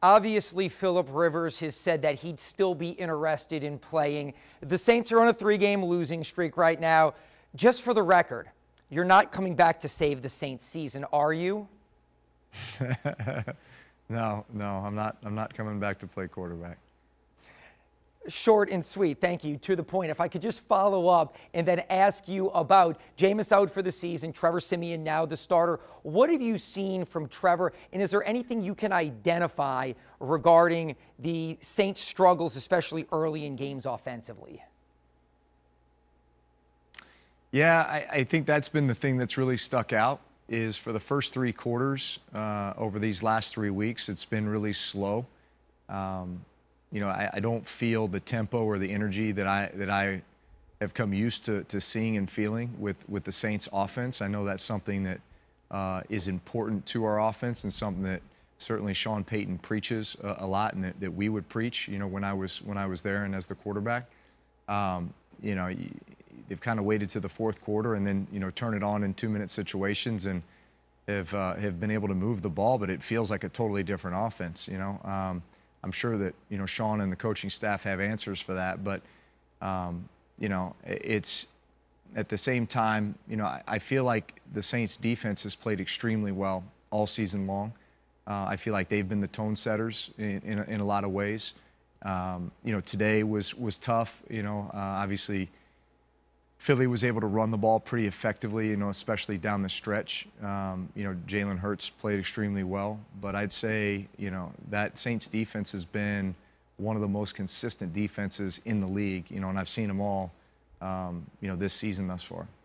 Obviously, Philip Rivers has said that he'd still be interested in playing. The Saints are on a 3-game losing streak right now. Just for the record, you're not coming back to save the Saints season, are you? No, I'm not coming back to play quarterback. Short and sweet. Thank you. To the point. If I could just follow up and then ask you about Jameis out for the season, Trevor Siemian now the starter. What have you seen from Trevor, and is there anything you can identify regarding the Saints' struggles, especially early in games offensively? Yeah, I think that's been the thing that's really stuck out is for the first 3 quarters over these last 3 weeks, it's been really slow. You know, I don't feel the tempo or the energy that I have come used to seeing and feeling with the Saints offense. I know that's something that is important to our offense and something that certainly Sean Payton preaches a lot and that we would preach, you know, when I was there and as the quarterback. You know, they've kind of waited to the 4th quarter and then, you know, turn it on in 2-minute situations and have been able to move the ball, but it feels like a totally different offense, you know. I'm sure that, you know, Sean and the coaching staff have answers for that, but, you know, it's at the same time, you know, I feel like the Saints defense has played extremely well all season long. I feel like they've been the tone setters in a lot of ways. You know, today was tough, you know, obviously Philly was able to run the ball pretty effectively, you know, especially down the stretch. You know, Jalen Hurts played extremely well, but I'd say, you know, that Saints defense has been one of the most consistent defenses in the league, you know, and I've seen them all, you know, this season thus far.